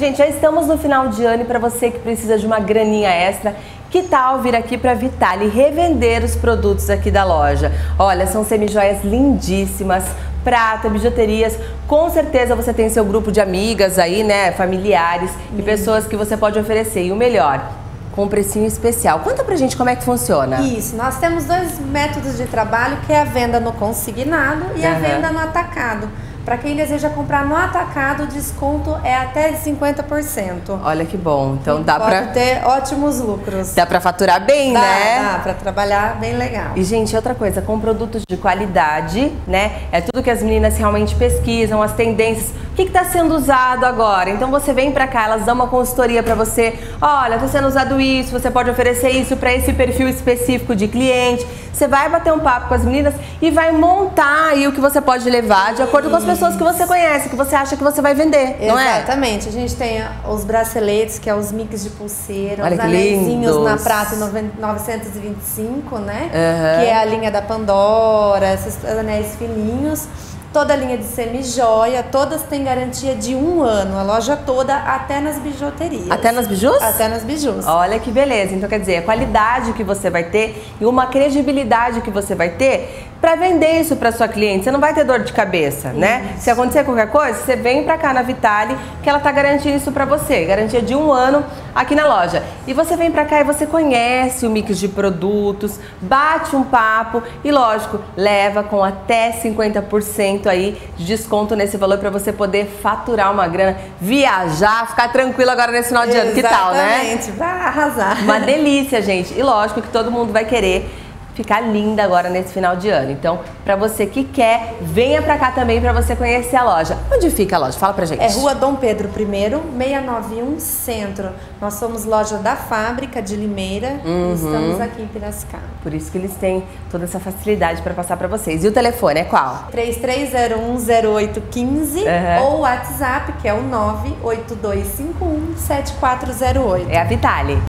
Gente, já estamos no final de ano e para você que precisa de uma graninha extra, que tal vir aqui para a Vitale revender os produtos aqui da loja? Olha, são semijoias lindíssimas, prata, bijuterias. Com certeza você tem seu grupo de amigas aí, né, familiares e pessoas que você pode oferecer. E o melhor, com um precinho especial. Conta pra gente como é que funciona. Isso, nós temos dois métodos de trabalho, que é a venda no consignado e a venda no atacado. Para quem deseja comprar no atacado, o desconto é até de 50%. Olha que bom, então dá pra ter ótimos lucros. Dá pra faturar bem, né? Dá pra trabalhar bem legal. E, gente, outra coisa, com produtos de qualidade, né? É tudo que as meninas realmente pesquisam, as tendências, o que tá sendo usado agora. Então você vem pra cá, elas dão uma consultoria pra você. Olha, tá sendo usado isso, você pode oferecer isso pra esse perfil específico de cliente. Você vai bater um papo com as meninas e vai montar aí o que você pode levar de acordo com as pessoas que você conhece, que você acha que você vai vender, não é? Exatamente. A gente tem os braceletes, que é os mix de pulseira, olha os anéisinhos na prata 925, né? Que é a linha da Pandora, esses anéis fininhos. Toda a linha de semijoia, todas têm garantia de 1 ano, a loja toda, até nas bijuterias. Até nas bijus? Até nas bijus. Olha que beleza, então quer dizer, a qualidade que você vai ter e uma credibilidade que você vai ter para vender isso para sua cliente. Você não vai ter dor de cabeça, né? Se acontecer qualquer coisa, você vem para cá na Vitale, que ela tá garantindo isso para você, garantia de 1 ano aqui na loja. E você vem para cá e você conhece o mix de produtos, bate um papo e, lógico, leva com até 50% aí de desconto nesse valor para você poder faturar uma grana, viajar, ficar tranquilo agora nesse final de ano. Que tal, né? Exatamente, vai arrasar. Uma delícia, gente. E lógico que todo mundo vai querer ficar linda agora nesse final de ano. Então, pra você que quer, venha pra cá também pra você conhecer a loja. Onde fica a loja? Fala pra gente. É Rua Dom Pedro I, 691 Centro. Nós somos loja da fábrica de Limeira e estamos aqui em Piracicaba. Por isso que eles têm toda essa facilidade pra passar pra vocês. E o telefone é qual? 33010815 ou o WhatsApp, que é o 982517408. É a Vitale.